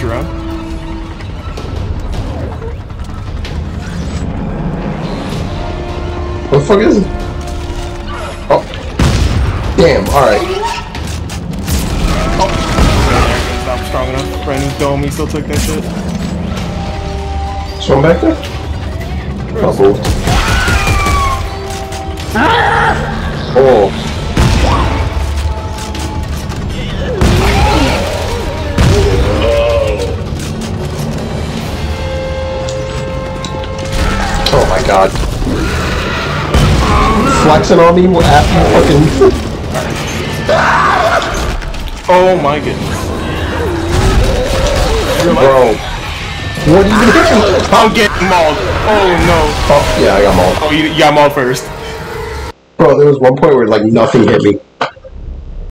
you around. What the fuck is it? Oh. Damn, alright. Oh. It's not strong enough. Brandon's dome, he still took that shit. Is one back there? Oh, moved. Oh. Oh my god. Flexing on me after fucking... Oh my goodness. Bro. What are you doing? I'm getting mauled. Oh no. Oh, yeah, I got mauled. Oh, you got mauled first. Bro, there was one point where like nothing hit me.